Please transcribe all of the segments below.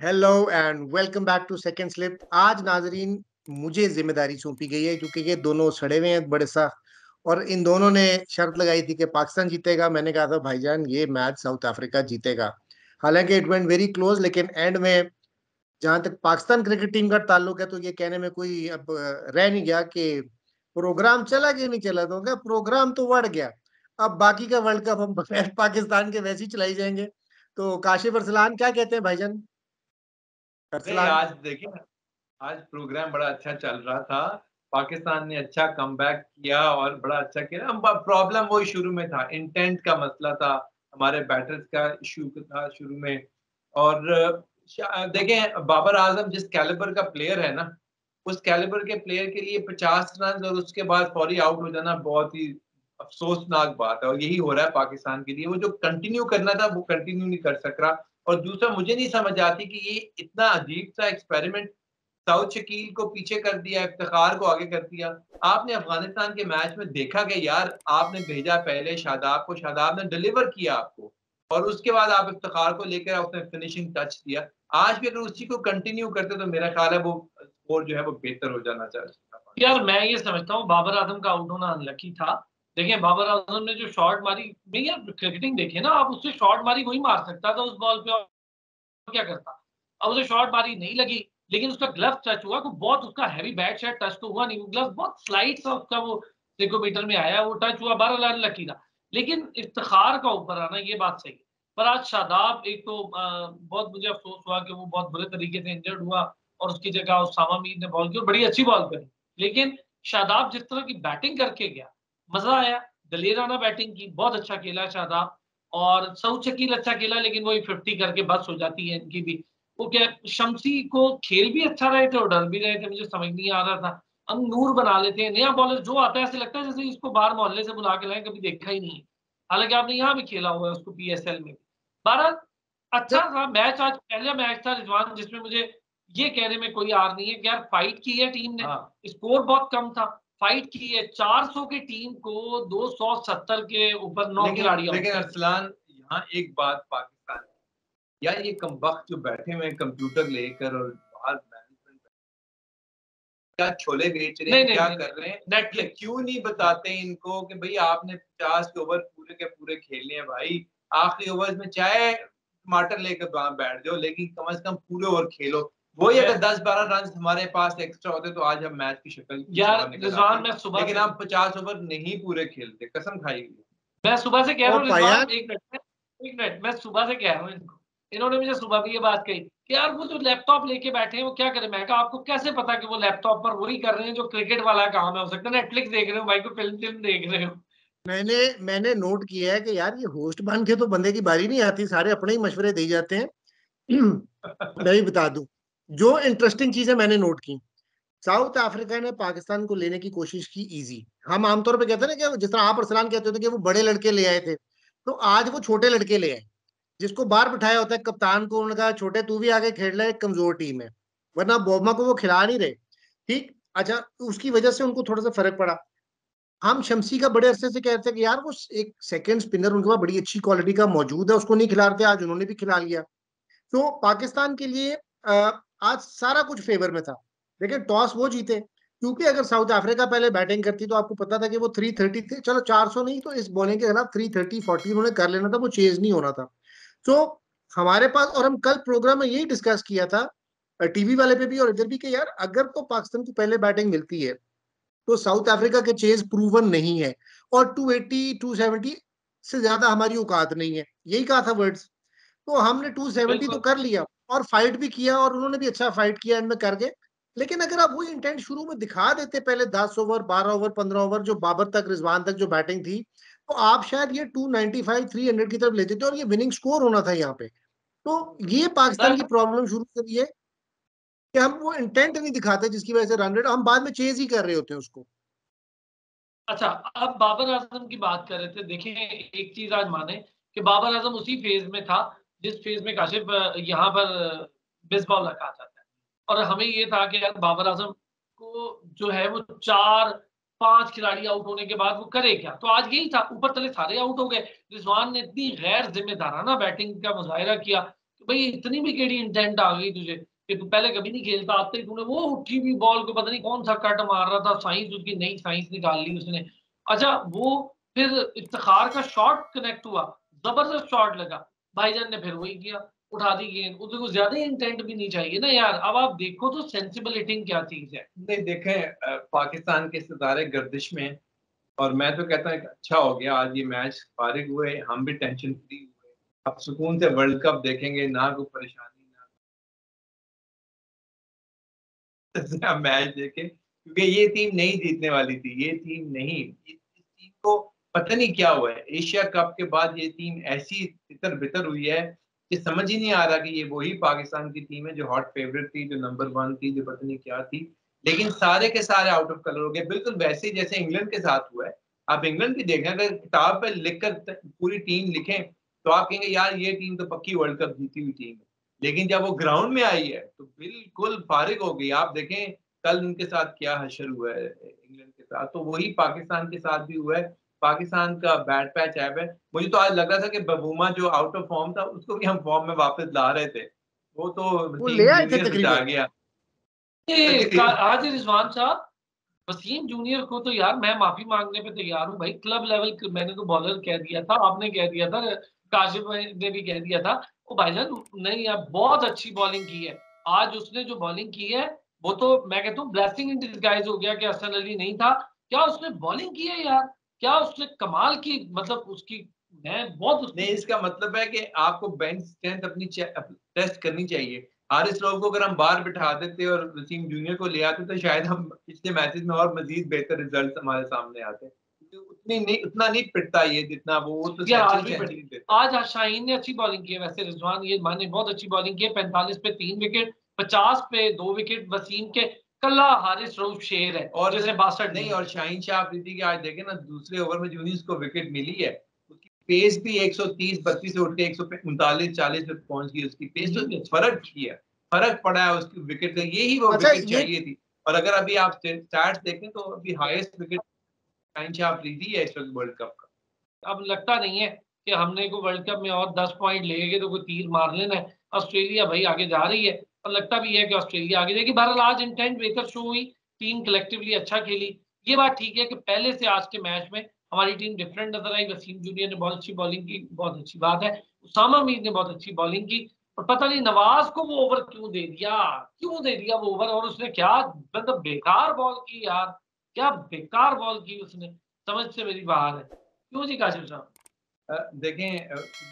Hello and welcome back to second slip. आज नाजरीन मुझे जिम्मेदारी सौंपी गई है क्योंकि ये दोनों सड़े हुए हैं बड़े सा। और इन दोनों ने शर्त लगाई थी कि पाकिस्तान जीतेगा। मैंने कहा था भाईजान ये मैच साउथ अफ्रीका जीतेगा। हालांकि इट वेंट वेरी क्लोज, लेकिन एंड में जहां तक पाकिस्तान क्रिकेट टीम का ताल्लुक है तो ये कहने में कोई अब रह नहीं गया कि प्रोग्राम चला कि नहीं चला। तो क्या प्रोग्राम तो बढ़ गया। अब बाकी का वर्ल्ड कप हम बगैर पाकिस्तान के वैसे ही चलाई जाएंगे। तो काशिफ अरसलान क्या कहते हैं भाईजान? नहीं, अरसलान। आज देखिए ना, आज प्रोग्राम बड़ा अच्छा चल रहा था। पाकिस्तान ने अच्छा कमबैक किया और बड़ा अच्छा किया। प्रॉब्लम वही शुरू में था, इंटेंट का मसला था, हमारे बैटर्स का इश्यू था शुरू में। और देखें, बाबर आजम जिस कैलिबर का प्लेयर है ना, उस कैलिबर के प्लेयर के लिए 50 रन और उसके बाद फौरी आउट हो जाना बहुत ही अफसोसनाक बात है, और यही हो रहा है पाकिस्तान के लिए। वो जो कंटिन्यू करना था वो कंटिन्यू नहीं कर सक रहा। और दूसरा, मुझे नहीं समझ आती कि ये इतना अजीब सा एक्सपेरिमेंट, साउथ शकील को पीछे कर दिया, इफ्तिखार को आगे कर दिया। आपने अफगानिस्तान के मैच में देखा कि यार, आपने भेजा पहले शादाब को, शादाब ने डिलीवर किया आपको, और उसके बाद आप इफ्तिखार को लेकर उसने फिनिशिंग टच दिया। आज भी अगर उसी को कंटिन्यू करते तो मेरा ख्याल है वो स्कोर जो है वो बेहतर हो जाना चाहिए। यार मैं ये समझता हूँ बाबर आजम का आउट होना अनलकी था। देखिए बाबर आजम ने जो शॉट मारी, नहीं यार क्रिकेटिंग देखिए ना आप, उससे शॉट मारी वही मार सकता था उस बॉल पे, और क्या करता। अब उसे शॉट मारी नहीं लगी, लेकिन उसका ग्लव टच हुआ, तो बहुत उसका हैवी बैट शायद टच तो हुआ नहीं, वो ग्लव बहुत स्लाइड सा उसका वो मीटर में आया, वो टच हुआ, 12 रन लकी था। लेकिन इफ्तिखार का ऊपर आना ये बात सही है। पर आज शादाब, एक तो बहुत मुझे अफसोस हुआ कि वो बहुत बुरे तरीके से इंजर्ड हुआ, और उसकी जगह उसामा मीर ने बॉल की और बड़ी अच्छी बॉल करी। लेकिन शादाब जिस तरह की बैटिंग करके गया, मजा आया। दलेराना बैटिंग की, बहुत अच्छा खेला शादाब। और सऊद शकील अच्छा खेला, लेकिन वही 50 करके बस हो जाती है इनकी भी। वो क्या, शम्सी को खेल भी अच्छा रहे थे और डर भी रहे थे, मुझे समझ नहीं आ रहा था। हम नूर बना लेते हैं, नया बॉलर जो आता है ऐसे लगता है जैसे इसको बाहर मोहल्ले से बुला के लाए, कभी देखा ही नहीं है। हालांकि आपने यहाँ भी खेला हुआ है उसको, पीएसएल में भी। बहरहाल अच्छा जब था मैच, आज पहला मैच था रिजवान जिसमें मुझे ये कहने में कोई आर नहीं है कि यार फाइट की है टीम ने। हाँ, स्कोर बहुत कम था, फाइट की है। 400 की टीम को 270 के ऊपर 9 लेकिन खिलाड़ी आउट लेकिन कर दिए। अरसलान, यहाँ एक बात पाकिस्तान की, यार ये कमबख्त जो बैठे हुए हैं कंप्यूटर लेकर और बाहर मैनेजमेंट, क्या छोले बेच रहे नहीं हैं, नहीं क्या नहीं कर रहे नहीं, हैं, ये नेटफ्लिक्स। क्यों नहीं बताते इनको कि भाई आपने 50 के ओवर पूरे के पूरे खेलने हैं भाई। आखिरी ओवर्स में चाहे टमाटर लेकर वहां बैठ जाओ, लेकिन कम से कम पूरे ओवर खेलो। वही अगर 10-12 रन हमारे पास एक्स्ट्रा होते तो आज हम मैच की शक्ल कुछ यार और निकल रिजवान, आती। मैं सुबह लेकिन से आप 50 ओवर नहीं पूरे खेलते, कसम खाई हुई। कह रहा ओ हूँ पाया। रिजवान, एक मिनट, मैं सुबह से कह रहा हूँ इनको। इन्होंने मुझे सुबह भी ये बात कही कि यार वो जो लैपटॉप लेके बैठे हैं वो क्या करें। मैं कहा आपको कैसे पता कि वो लैपटॉप पर वही कर रहे हैं जो क्रिकेट वाला काम है। हो सकता है नेटफ्लिक्स देख रहे हो भाई, को फिल्म फिल्म देख रहे हो। मैंने मैंने नोट किया है कि यार ये होस्ट बन के तो बंदे की बारी नहीं आती, सारे अपने ही मशवरे दे जाते हैं। मैं भी बता दूं जो इंटरेस्टिंग चीजें मैंने नोट की। साउथ अफ्रीका ने पाकिस्तान को लेने की कोशिश की इजी। हम आमतौर पे कहते हैं ना कि जिस तरह आप अरसलान कहते थे कि वो बड़े लड़के ले आए थे, तो आज वो छोटे लड़के ले आए जिसको बाहर बिठाया होता है कप्तान को। उन्होंने कहा छोटे तू भी आगे खेल रहा है, एक कमजोर टीम है, वरना बोमा को वो खिला नहीं रहे। ठीक, अच्छा, उसकी वजह से उनको थोड़ा सा फर्क पड़ा। हम शमसी का बड़े अरसे से कह रहे थे कि यार वो एक सेकंड स्पिनर उनके पास बड़ी अच्छी क्वालिटी का मौजूद है, उसको नहीं खिला रहे थे, आज उन्होंने भी खिला लिया। तो पाकिस्तान के लिए आज सारा कुछ फेवर में था। लेकिन टॉस वो जीते, क्योंकि अगर साउथ अफ्रीका पहले बैटिंग करती तो आपको पता था कि वो 330 थे, चलो 400 नहीं तो इस बॉलिंग के खिलाफ 330-40 उन्होंने कर लेना था, वो चेज नहीं होना था। तो हमारे पास, और हम कल प्रोग्राम में यही डिस्कस किया था टीवी वाले पे भी और इधर भी, कि यार अगर तो पाकिस्तान को पहले बैटिंग मिलती है तो साउथ अफ्रीका के चेज प्रूवन नहीं है, और 280 270 से ज्यादा हमारी औकात नहीं है, यही कहा था वर्ड्स। तो हमने 270 तो बिल्कुल। कर लिया और फाइट भी किया, और उन्होंने भी अच्छा फाइट किया एंड में कर गए। लेकिन अगर आप वही इंटेंट शुरू में दिखा देते, पहले 10 ओवर 12 ओवर 15 ओवर जो बाबर तक रिजवान तक जो बैटिंग थी, तो आप शायद ये 295 300 की तरफ लेते थे और ये विनिंग स्कोर होना था यहाँ पे। तो ये पाकिस्तान की प्रॉब्लम शुरू करी है कि हम वो इंटेंट नहीं दिखाते जिसकी वजह से रन रेट, हम बाद में चेज ही कर रहे होते हैं उसको। अच्छा, अब बाबर आजम की बात कर रहे थे। देखिए एक चीज आज माने कि बाबर आजम उसी फेज में था जिस फेज में काशिफ यहाँ पर बेसबॉल रखा जाता है। और हमें ये था कि यार बाबर आजम को जो है वो 4-5 खिलाड़ी आउट होने के बाद वो करे क्या। तो आज यही था, ऊपर तले सारे आउट हो गए। रिजवान ने इतनी गैर जिम्मेदाराना बैटिंग का मुजाहिरा किया कि भाई इतनी भी केड़ी इंटेंट आ गई तुझे कि तू पहले कभी नहीं खेलता, आते ही तूने वो उठी हुई बॉल को पता नहीं कौन सा कट मार रहा था, साइंस उसकी नई साइंस निकाल ली उसने। अच्छा वो फिर इफ्तिखार का शॉट कनेक्ट हुआ, जबरदस्त शॉट लगा, भाईजान ने फिर वही किया, उठा दी गेंद। उसको कुछ ज्यादा इंटेंट भी नहीं चाहिए ना यार। अब आप देखो तो सेंसिबल हिटिंग क्या चीज है। नहीं देखें पाकिस्तान के सितारे गर्दिश में, और मैं तो कहता हूँ एक अच्छा हो गया आज ये मैच, फारिग हुए, हम भी टेंशन फ्री हुए, अब सुकून से वर्ल्ड कप देखेंगे, ना कोई परेशानी ना मैच देखें, क्योंकि ये टीम नहीं जीतने वाली थी, ये टीम नहीं, इस टीम को पता नहीं क्या हुआ है। एशिया कप के बाद ये टीम ऐसी तितर बितर हुई है कि समझ ही नहीं आ रहा कि ये वही पाकिस्तान की टीम है जो हॉट फेवरेट थी, जो नंबर 1 थी, जो पता नहीं क्या थी, लेकिन सारे के सारे आउट ऑफ कलर हो गए, बिल्कुल वैसे ही जैसे इंग्लैंड के साथ हुआ है। आप इंग्लैंड की देखें, अगर किताब पे लिखकर पूरी टीम लिखें तो आप कहेंगे यार ये टीम तो पक्की वर्ल्ड कप जीती हुई टीम है, लेकिन जब वो ग्राउंड में आई है तो बिल्कुल फारिग हो गई। आप देखें कल उनके साथ क्या हशर हुआ है इंग्लैंड के साथ, तो वही पाकिस्तान के साथ भी हुआ है। पाकिस्तान का बैड पैच ऐप है। मुझे तो आज लग रहा था कि बबूमा जो आउट ऑफ फॉर्म था उसको भी हम फॉर्म में वापस ला रहे थे, वो तो वो ले वसीम आए थे जूनियर से जा तकरीबन। गया। आज रिजवान साहब, वसीम जूनियर को तो यार मैं माफी मांगने पे तैयार हूँ भाई। क्लब लेवल मैंने तो बॉलर कह दिया था, आपने कह दिया था, काशिफ भाई ने भी कह दिया था। वो भाईजान नहीं यार, बहुत अच्छी बॉलिंग की है आज उसने। जो बॉलिंग की है वो तो मैं कहता हूँ ब्लेसिंग इन डिस्गाइज हो गया कि हसन अली नहीं था। क्या उसने बॉलिंग की है यार, क्या उसने कमाल की, मतलब उसकी, मैं बहुत उसकी। नहीं, इसका मतलब है कि आपको बेंच स्ट्रेंथ अपनी टेस्ट करनी चाहिए। हारिस रऊफ को अगर हम बाहर बिठा देते और वसीम जूनियर को ले आते तो शायद हम पिछले मैचेस में और मजीद बेहतर रिजल्ट हमारे सामने आते। उतनी नहीं, उतना नहीं पिटता ये जितना वो तो यार आज सेंचुरी भी सेंचुरी देता है। आज शाहीन ने अच्छी बॉलिंग की है वैसे, रिजवान ये माने बहुत अच्छी बॉलिंग की है। 45 पे 3 विकेट, 50 पे 2 विकेट वसीम के। कल्ला हारिस रऊफ शेर है और जिसने 62 नहीं, नहीं और शाहीन शाह अफरीदी की आज देखें ना, दूसरे ओवर में जो ही उसको विकेट मिली है, उसकी पेस भी 130-32 से उठ के 139-40 पे पहुंच गई। उसकी पेस तो फर्क किया, फर्क पड़ा है उसकी विकेट का, यही वो अच्छा विकेट ये चाहिए थी। और अगर अभी आप स्टैट्स देखें तो अभी हाईएस्ट विकेट शाहीन शाह अफरीदी है इस वक्त वर्ल्ड कप का। अब लगता नहीं है कि हमने को वर्ल्ड कप में और 10 पॉइंट ले गए तो कोई तीर मार लेना है। ऑस्ट्रेलिया भाई आगे जा रही है और लगता भी है कि ऑस्ट्रेलिया आगे जाएगी। बहरहाल आज इंटेंट बेहतर शो हुई, टीम कलेक्टिवली अच्छा खेली। ये बात ठीक है कि पहले से आज के मैच में हमारी टीम डिफरेंट नजर आई। वसीम जूनियर ने बहुत अच्छी बॉलिंग की, बहुत अच्छी बात है। उसामा मीर ने बहुत अच्छी बॉलिंग की। और पता नहीं नवाज को वो ओवर क्यों दे दिया, क्यों दे दिया वो ओवर। और उसने क्या मतलब बेकार बॉल की यार, क्या बेकार बॉल की उसने, समझ से मेरी बाहर है। क्यों जी काशिफ साहब? देखें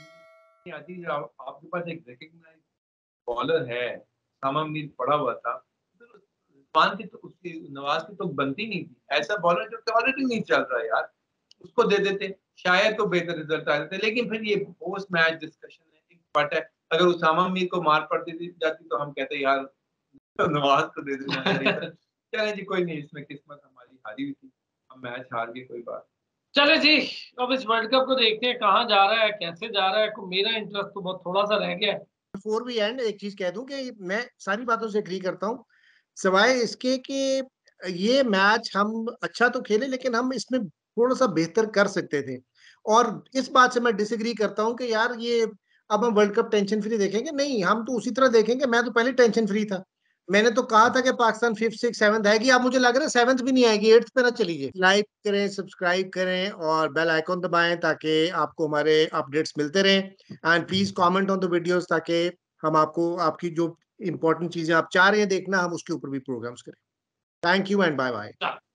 आती आपके पास एक रिकग्नाइज बॉलर है, सामा मीर पड़ा हुआ था, तो रिजवान की तो उसकी नवाज की तो बनती नहीं थी। ऐसा बॉलर जो क्वालिटी नहीं चल रहा यार, उसको दे देते शायद तो बेहतर रिजल्ट आ जाते। लेकिन फिर ये पोस्ट मैच डिस्कशन है, एक बट है। अगर उसामा मीर को मार पड़ती जाती तो हम कहते यार तो नवाज को दे देना चाहिए था। चलें जी, कोई नहीं, इसमें किस्मत हमारी हारी हुई थी, हम मैच हार गए, कोई बात। चले जी, अब इस वर्ल्ड कप को देखते हैं कहाँ जा रहा है, कैसे जा रहा है। मेरा इंटरेस्ट तो बहुत थोड़ा सा रह गया है। बिफोर वी एंड एक चीज कह दूं कि मैं सारी बातों से एग्री करता हूँ, सिवाय इसके कि ये मैच हम अच्छा तो खेले लेकिन हम इसमें थोड़ा सा बेहतर कर सकते थे। और इस बात से मैं डिसएग्री करता हूँ कि यार ये अब हम वर्ल्ड कप टेंशन फ्री देखेंगे, नहीं हम तो उसी तरह देखेंगे। मैं तो पहले टेंशन फ्री था, मैंने तो कहा था कि पाकिस्तान 5th 6th 7th आएगी। अब मुझे लग रहा है 7th भी नहीं आएगी, 8th पे ना चली जाए। लाइक करें, सब्सक्राइब करें और बेल आइकॉन दबाएं ताकि आपको हमारे अपडेट्स मिलते रहें। And please comment on the videos ताकि हम आपको आपकी जो इंपॉर्टेंट चीजें आप चाह रहे हैं देखना, हम उसके ऊपर भी प्रोग्राम्स करें। Thank you and bye bye.